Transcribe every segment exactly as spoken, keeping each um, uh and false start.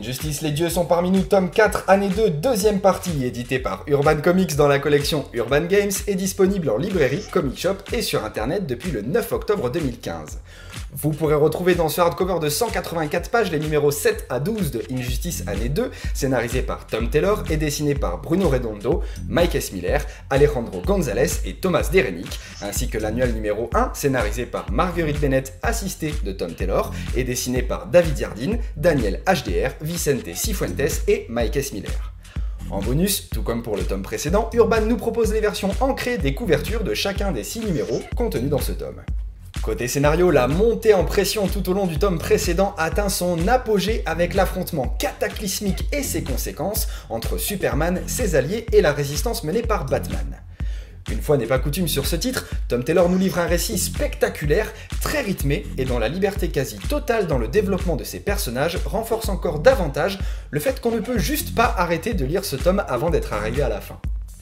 Injustice, les dieux sont parmi nous, tome quatre, année deux, deuxième partie, édité par Urban Comics dans la collection Urban Games, est disponible en librairie, comic shop et sur internet depuis le neuf octobre deux mille quinze. Vous pourrez retrouver dans ce hardcover de cent quatre-vingt-quatre pages les numéros sept à douze de Injustice année deux, scénarisé par Tom Taylor et dessiné par Bruno Redondo, Mike S. Miller, Alejandro González et Thomas Derenick, ainsi que l'annuel numéro un, scénarisé par Marguerite Bennett, assisté de Tom Taylor, et dessiné par David Yardine, Daniel H D R, Vicente Cifuentes et Mike S. Miller. En bonus, tout comme pour le tome précédent, Urban nous propose les versions ancrées des couvertures de chacun des six numéros contenus dans ce tome. Côté scénario, la montée en pression tout au long du tome précédent atteint son apogée avec l'affrontement cataclysmique et ses conséquences entre Superman, ses alliés et la résistance menée par Batman. Une fois n'est pas coutume sur ce titre, Tom Taylor nous livre un récit spectaculaire, très rythmé et dont la liberté quasi totale dans le développement de ses personnages renforce encore davantage le fait qu'on ne peut juste pas arrêter de lire ce tome avant d'être arrivé à la fin.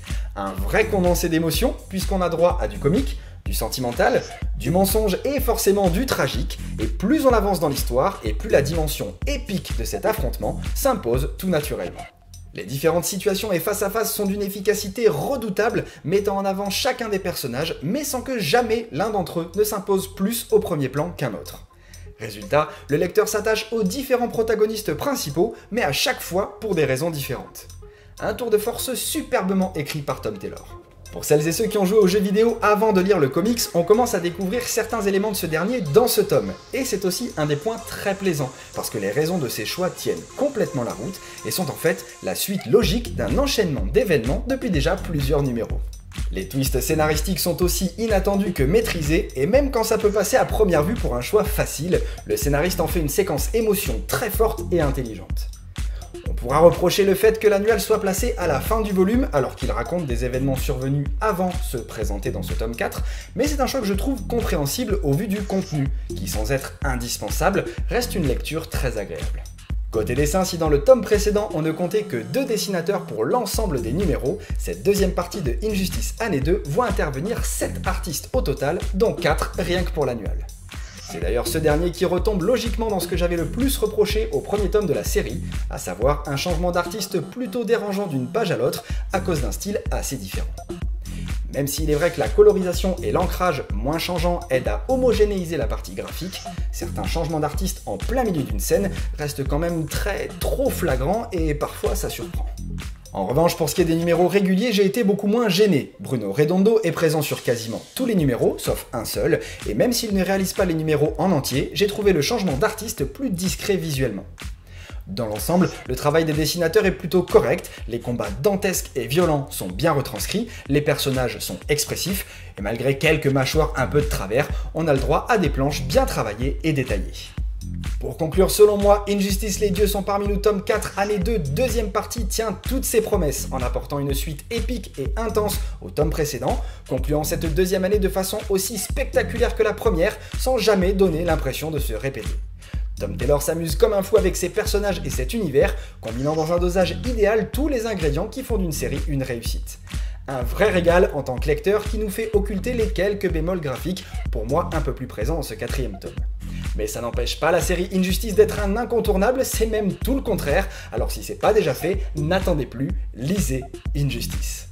Un vrai condensé d'émotions, puisqu'on a droit à du comique, du sentimental, du mensonge et forcément du tragique, et plus on avance dans l'histoire, et plus la dimension épique de cet affrontement s'impose tout naturellement. Les différentes situations et face-à-face sont d'une efficacité redoutable, mettant en avant chacun des personnages, mais sans que jamais l'un d'entre eux ne s'impose plus au premier plan qu'un autre. Résultat, le lecteur s'attache aux différents protagonistes principaux, mais à chaque fois pour des raisons différentes. Un tour de force superbement écrit par Tom Taylor. Pour celles et ceux qui ont joué aux jeux vidéo avant de lire le comics, on commence à découvrir certains éléments de ce dernier dans ce tome. Et c'est aussi un des points très plaisants, parce que les raisons de ces choix tiennent complètement la route, et sont en fait la suite logique d'un enchaînement d'événements depuis déjà plusieurs numéros. Les twists scénaristiques sont aussi inattendus que maîtrisés, et même quand ça peut passer à première vue pour un choix facile, le scénariste en fait une séquence émotion très forte et intelligente. On pourra reprocher le fait que l'annuel soit placé à la fin du volume, alors qu'il raconte des événements survenus avant ceux présentés dans ce tome quatre, mais c'est un choix que je trouve compréhensible au vu du contenu, qui sans être indispensable, reste une lecture très agréable. Côté dessin, si dans le tome précédent on ne comptait que deux dessinateurs pour l'ensemble des numéros, cette deuxième partie de Injustice année deux voit intervenir sept artistes au total, dont quatre rien que pour l'annuel. C'est d'ailleurs ce dernier qui retombe logiquement dans ce que j'avais le plus reproché au premier tome de la série, à savoir un changement d'artiste plutôt dérangeant d'une page à l'autre à cause d'un style assez différent. Même s'il est vrai que la colorisation et l'ancrage moins changeants aident à homogénéiser la partie graphique, certains changements d'artiste en plein milieu d'une scène restent quand même très trop flagrants et parfois ça surprend. En revanche, pour ce qui est des numéros réguliers, j'ai été beaucoup moins gêné. Bruno Redondo est présent sur quasiment tous les numéros, sauf un seul, et même s'il ne réalise pas les numéros en entier, j'ai trouvé le changement d'artiste plus discret visuellement. Dans l'ensemble, le travail des dessinateurs est plutôt correct, les combats dantesques et violents sont bien retranscrits, les personnages sont expressifs, et malgré quelques mâchoires un peu de travers, on a le droit à des planches bien travaillées et détaillées. Pour conclure, selon moi, Injustice, les dieux sont parmi nous, tome quatre, année deux, deuxième partie tient toutes ses promesses en apportant une suite épique et intense au tome précédent, concluant cette deuxième année de façon aussi spectaculaire que la première, sans jamais donner l'impression de se répéter. Tom Taylor s'amuse comme un fou avec ses personnages et cet univers, combinant dans un dosage idéal tous les ingrédients qui font d'une série une réussite. Un vrai régal en tant que lecteur qui nous fait occulter les quelques bémols graphiques, pour moi un peu plus présents dans ce quatrième tome. Mais ça n'empêche pas la série Injustice d'être un incontournable, c'est même tout le contraire, alors si c'est pas déjà fait, n'attendez plus, lisez Injustice.